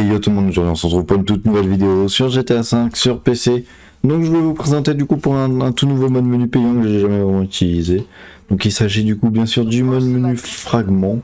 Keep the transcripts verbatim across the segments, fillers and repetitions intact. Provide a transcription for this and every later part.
Et yo tout le monde, aujourd'hui on se retrouve pour une toute nouvelle vidéo sur G T A cinq sur P C. Donc je vais vous présenter du coup pour un, un tout nouveau mode menu payant que j'ai jamais vraiment utilisé. Donc il s'agit du coup bien sûr du mode menu fragment.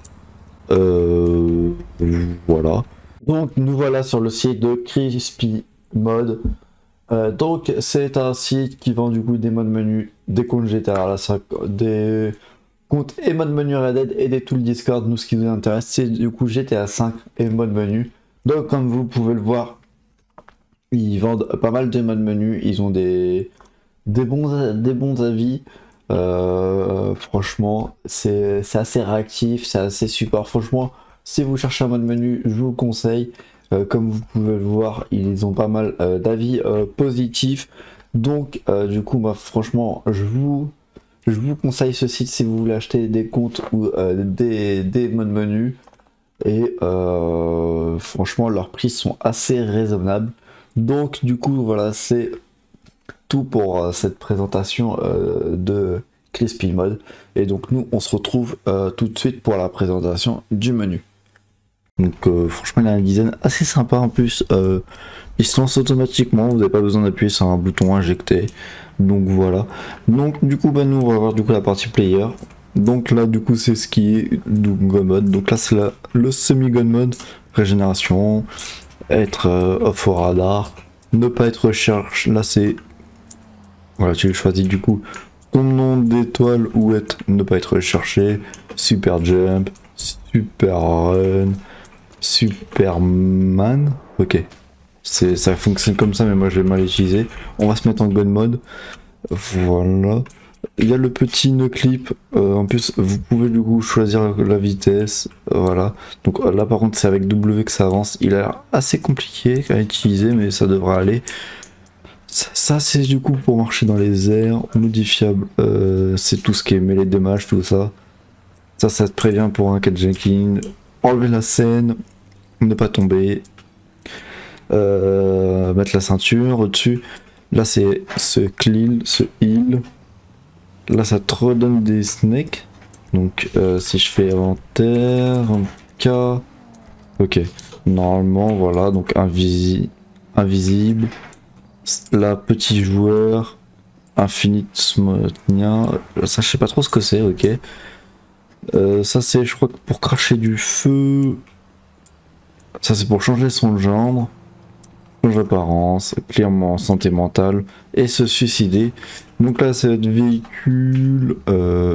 Euh, voilà. Donc nous voilà sur le site de Crispy Mode. Euh, donc c'est un site qui vend du coup des modes menus, des comptes G T A, là, ça, des comptes et mode menu Red Dead et des tools Discord. Nous ce qui nous intéresse c'est du coup G T A cinq et mode menu. Donc comme vous pouvez le voir, ils vendent pas mal de modes menus, ils ont des, des, bons, des bons avis. Euh, franchement c'est assez réactif, c'est assez super. Franchement si vous cherchez un mode menu, je vous le conseille. Euh, comme vous pouvez le voir, ils ont pas mal euh, d'avis euh, positifs. Donc euh, du coup bah, franchement je vous, je vous conseille ce site si vous voulez acheter des comptes ou euh, des, des modes menus. Et euh, franchement leurs prix sont assez raisonnables. Donc du coup voilà, c'est tout pour euh, cette présentation euh, de Crispy Mode. Et donc nous on se retrouve euh, tout de suite pour la présentation du menu. Donc euh, franchement il a un design assez sympa en plus. Euh, il se lance automatiquement, vous n'avez pas besoin d'appuyer sur un bouton injecté. Donc voilà. Donc du coup bah, nous on va voir du coup la partie player. Donc là du coup c'est ce qui est du gun mode. Donc là c'est le semi gun mode, régénération, être euh, off au radar, ne pas être recherche. Là c'est voilà, tu choisis du coup ton nom d'étoile ou être ne pas être recherché, super jump, super run, Superman. Ok, c'est ça fonctionne comme ça mais moi je vais mal utiliser. On va se mettre en gun mode. Voilà. Il y a le petit no clip, euh, en plus vous pouvez du coup choisir la vitesse, euh, voilà. Donc là par contre c'est avec W que ça avance, il a l'air assez compliqué à utiliser mais ça devrait aller. Ça, ça c'est du coup pour marcher dans les airs, modifiable, euh, c'est tout ce qui est mêlée de dommages, tout ça. Ça ça te prévient pour un catjacking, enlever la scène, ne pas tomber, euh, mettre la ceinture au-dessus. Là c'est ce clean, ce heal. Là ça te redonne des snakes. Donc euh, si je fais inventaire, K, ok. Normalement voilà, donc invisi invisible. Là petit joueur, infinite smotnia. Ça je sais pas trop ce que c'est, ok. Euh, ça c'est je crois que pour cracher du feu. Ça c'est pour changer son genre. Change d'apparence, clairement santé mentale et se suicider. Donc là c'est notre véhicule. Euh...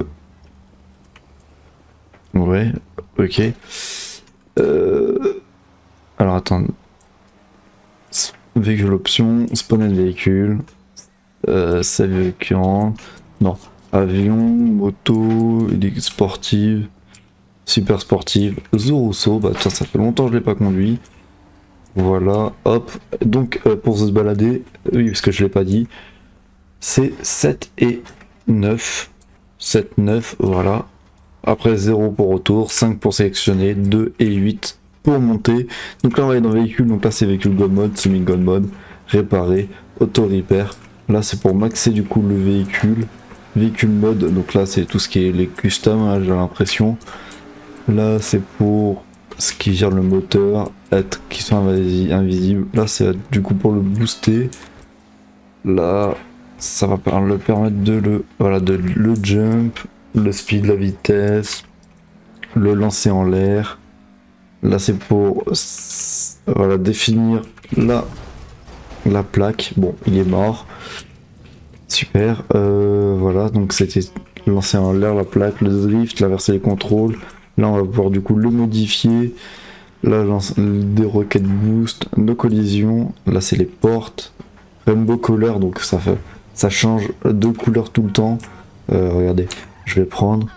Ouais, ok. Euh... Alors attends. Véhicule option, spawn véhicule. Euh, c'est véhicule. Non. Avion, moto, sportive, super sportive. Zorusso, bah tiens, ça fait longtemps que je l'ai pas conduit. Voilà, hop. Donc euh, pour se balader, oui parce que je l'ai pas dit, c'est sept et neuf. sept, neuf, voilà. Après zéro pour retour, cinq pour sélectionner, deux et huit pour monter. Donc là on va aller dans véhicule, donc là c'est véhicule gun mode, semi gun mode, réparer, auto repair. Là c'est pour maxer du coup le véhicule. Véhicule mode, donc là c'est tout ce qui est les custom, hein, j'ai l'impression. Là c'est pour ce qui gère le moteur, être qui sont invisibles. Là c'est du coup pour le booster. Là ça va le permettre de le voilà de le jump, le speed, la vitesse, le lancer en l'air. Là c'est pour voilà définir la la plaque. Bon il est mort. Super. Euh, voilà donc c'était lancer en l'air la plaque, le drift, l'inverser les contrôles. Là on va pouvoir du coup le modifier. Là lance des roquettes boost, nos collisions. Là c'est les portes. Rainbow color, donc ça fait ça change de couleur tout le temps. Euh, regardez, je vais prendre.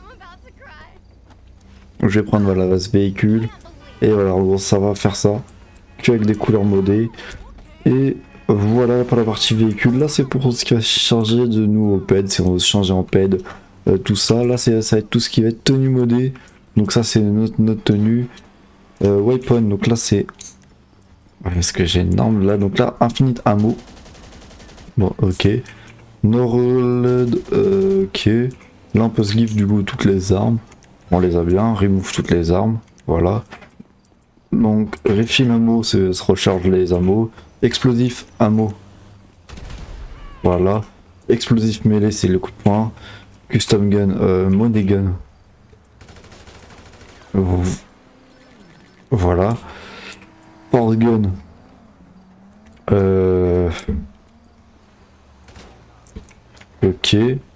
Je vais prendre voilà ce véhicule. Et voilà, bon, ça va faire ça. Que avec des couleurs modées. Et voilà pour la partie véhicule. Là c'est pour ce qui va changer de nous au ped. Si on veut se changer en ped. Euh, tout ça. Là c'est ça va être tout ce qui va être tenue modée. Donc ça c'est notre, notre tenue. Euh, weapon, donc là c'est... Est-ce que j'ai une arme là? Donc là, infinite ammo. Bon, ok. No reload, euh, ok. Là on peut se give du coup toutes les armes. On les a bien. Remove toutes les armes. Voilà. Donc refill ammo, se recharge les ammo. Explosif ammo. Voilà. Explosif mêlé, c'est le coup de poing. Custom gun, euh, money gun. Voilà. Force gun. Euh... Ok.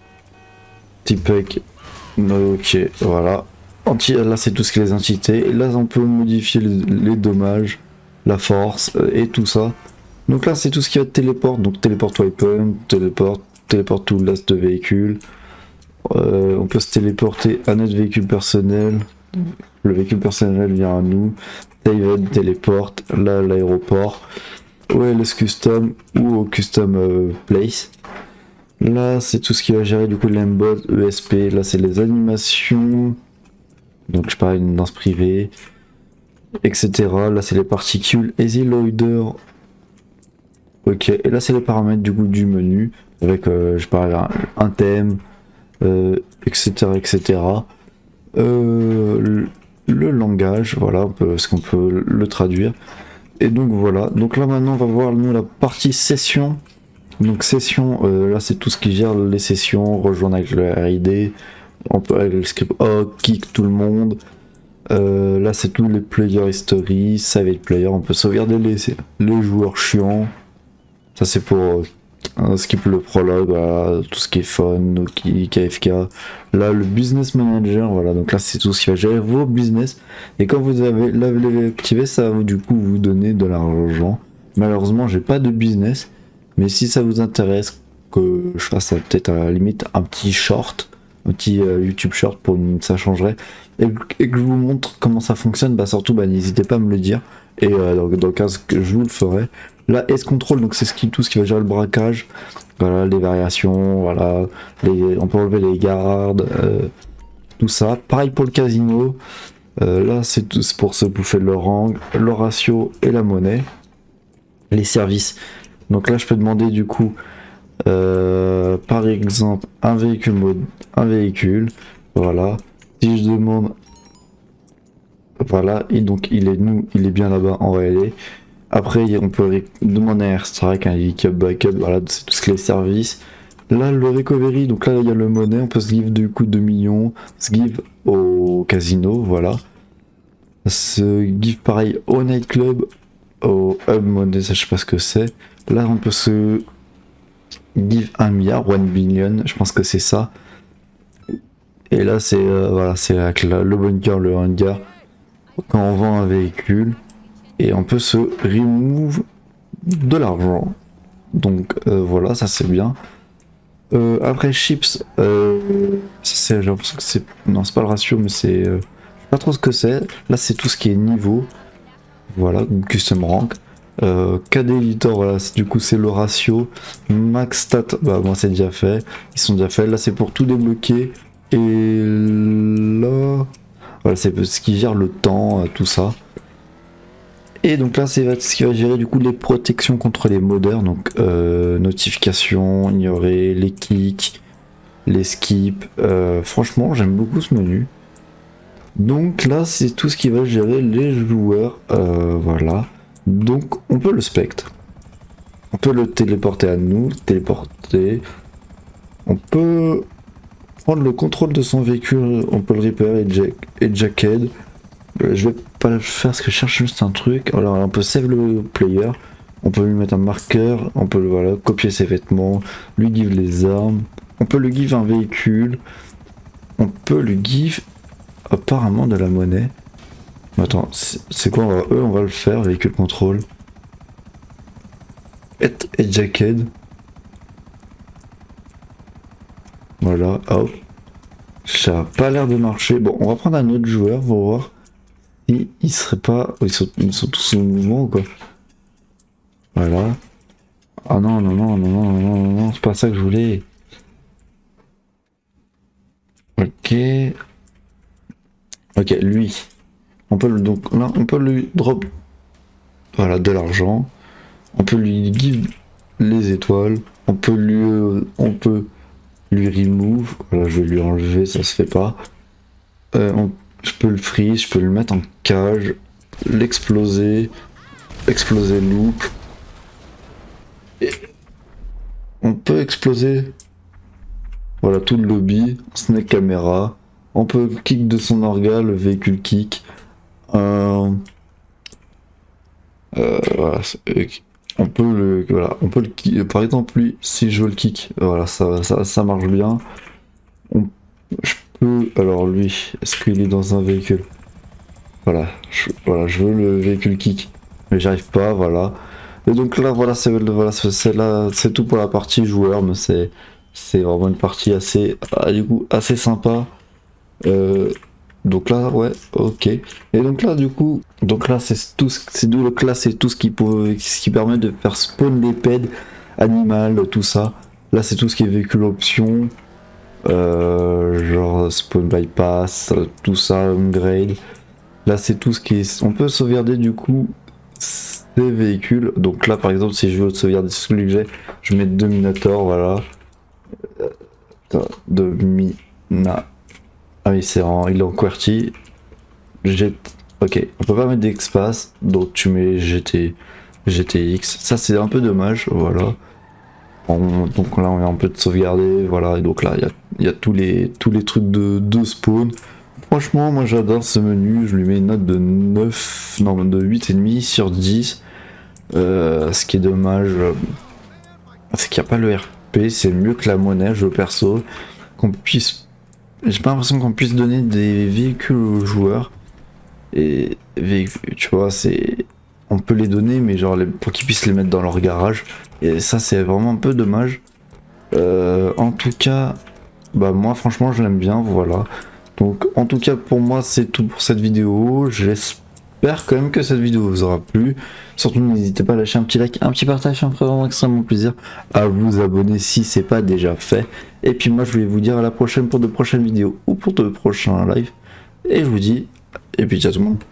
Typec. Ok, voilà. Anti, là c'est tout ce qui est les entités. Et là on peut modifier les, les dommages, la force euh, et tout ça. Donc là c'est tout ce qui va téléport. Donc téléport weapon, téléport, téléport tout last de véhicule. Euh, on peut se téléporter à notre véhicule personnel. Le véhicule personnel vient à nous. David téléporte là l'aéroport. O L S custom ou au custom euh, place. Là c'est tout ce qui va gérer du coup l'embot, E S P. Là c'est les animations. Donc je parle d'une danse privée, et cetera. Là c'est les particules, easy loader. Ok, et là c'est les paramètres du coup du menu avec euh, je parle un, un thème, euh, et cetera, et cetera. Euh, le, le langage, voilà, on peut, est-ce qu'on peut le traduire. Et donc voilà. Donc là maintenant on va voir nous la partie session. Donc session, euh, là c'est tout ce qui gère les sessions, rejoindre avec le R I D. On peut avec le script oh, kick tout le monde. Euh, là c'est tous les player history, save it player, on peut sauvegarder les, les joueurs chiants. Ça c'est pour euh, skip le prologue, voilà, tout ce qui est fun, Noki, K F K. Là le business manager, voilà, donc là c'est tout ce qui va gérer vos business. Et quand vous avez l'avez activé, ça va du coup vous donner de l'argent. Malheureusement j'ai pas de business, mais si ça vous intéresse que je fasse peut-être à la limite un petit short, un petit euh, YouTube short pour une, ça changerait, et, et que je vous montre comment ça fonctionne, bah surtout bah, n'hésitez pas à me le dire, et euh, dans, dans le cas que je vous le ferai. Là S control, donc c'est ce qui, tout ce qui va gérer le braquage, voilà, les variations, voilà, les, on peut enlever les gardes, euh, tout ça. Pareil pour le casino, euh, là c'est pour se bouffer le rang, le ratio et la monnaie. Les services, donc là je peux demander du coup Euh, par exemple un véhicule mode un véhicule, voilà. Si je demande, voilà, et donc il est nous il est bien là-bas en réalité. Après on peut demander un airstrike, un helicopter backup, voilà, c'est tout ce que les services. Là le recovery, donc là il y a le monnaie, on peut se give du coup deux millions, se give au casino, voilà. Se give pareil au nightclub, au hub monnaie, ça je sais pas ce que c'est. Là on peut se give un milliard, one billion, je pense que c'est ça. Et là c'est euh, voilà, c'est avec la, le bunker, le hangar, quand on vend un véhicule, et on peut se remove de l'argent. Donc euh, voilà, ça c'est bien. Euh, après chips, euh, c'est, j'ai l'impression que c'est, non c'est pas le ratio, mais c'est, euh, je sais pas trop ce que c'est. Là c'est tout ce qui est niveau, voilà, custom rank. Euh, K D editor, voilà, du coup c'est le ratio. Max stat, bah moi c'est déjà fait, ils sont déjà faits. Là c'est pour tout débloquer. Et là, voilà, c'est ce qui gère le temps, tout ça. Et donc là c'est ce qui va gérer du coup les protections contre les modeurs, donc euh, notifications, ignorer, les kicks, les skips. Euh, franchement j'aime beaucoup ce menu. Donc là c'est tout ce qui va gérer les joueurs, euh, voilà. Donc on peut le spectre, on peut le téléporter à nous, téléporter, on peut prendre le contrôle de son véhicule, on peut le repair et, jack, et jacked. Je vais pas le faire parce que je cherche juste un truc. Alors on peut save le player, on peut lui mettre un marqueur, on peut voilà, copier ses vêtements, lui give les armes, on peut lui give un véhicule, on peut lui give apparemment de la monnaie. Attends, c'est quoi on va, eux on va le faire, véhicule contrôle. Et, et jacked. Voilà, hop. Ça a pas l'air de marcher. Bon, on va prendre un autre joueur pour voir si ils seraient pas. Ils sont, ils sont tous en mouvement ou quoi. Voilà. Ah non, non, non, non, non, non, non, non, c'est pas ça que je voulais. Ok. Ok, lui. On peut le, donc là, on peut lui drop, voilà, de l'argent. On peut lui give les étoiles. On peut lui, euh, on peut lui remove. Voilà, je vais lui enlever, ça se fait pas. Euh, on, je peux le freeze, je peux le mettre en cage. l'exploser, exploser loop. Et on peut exploser, voilà, tout le lobby, snake caméra. On peut kick de son orga, le véhicule kick. Euh, euh, voilà, on peut le, voilà, on peut le kick. Par exemple, lui, si je veux le kick, voilà, ça, ça, ça marche bien. On, je peux, alors lui, est-ce qu'il est dans un véhicule? Voilà, je, voilà, je veux le véhicule kick, mais j'arrive pas, voilà. Et donc là, voilà, c'est voilà, c'est là, c'est tout pour la partie joueur, mais c'est c'est vraiment une partie assez, ah, du coup, assez sympa. Euh, donc là, ouais, ok. Et donc là, du coup, donc là, c'est tout, c'est d'où le classe, c'est tout ce qui peut, ce qui permet de faire spawn les peds, animal, tout ça. Là, c'est tout ce qui est véhicule option, euh, genre spawn bypass, tout ça, upgrade. Là, c'est tout ce qui est, on peut sauvegarder du coup ces véhicules. Donc là, par exemple, si je veux sauvegarder celui que j'ai, je mets Dominator, voilà. Domina. Ah oui, c'est en, il est en QWERTY. Jet. Ok, on peut pas mettre d'espace, donc tu mets G T, G T X. Ça, c'est un peu dommage, voilà. On, donc là, on est un peu de sauvegarder, voilà. Et donc là, il y a, y a tous les tous les trucs de, de spawn. Franchement, moi j'adore ce menu, je lui mets une note de neuf, non, de huit virgule cinq sur dix. Euh, ce qui est dommage, c'est qu'il n'y a pas le R P, c'est mieux que la monnaie, je perso. Qu'on puisse. J'ai pas l'impression qu'on puisse donner des véhicules aux joueurs. Et tu vois, c'est. On peut les donner, mais genre les... pour qu'ils puissent les mettre dans leur garage. Et ça, c'est vraiment un peu dommage. Euh, en tout cas, bah moi franchement, je l'aime bien, voilà. Donc en tout cas pour moi c'est tout pour cette vidéo, j'espère quand même que cette vidéo vous aura plu, surtout n'hésitez pas à lâcher un petit like, un petit partage, ça me ferait vraiment extrêmement plaisir, à vous abonner si c'est pas déjà fait, et puis moi je vais vous dire à la prochaine pour de prochaines vidéos ou pour de prochains lives, et je vous dis, et puis ciao tout le monde.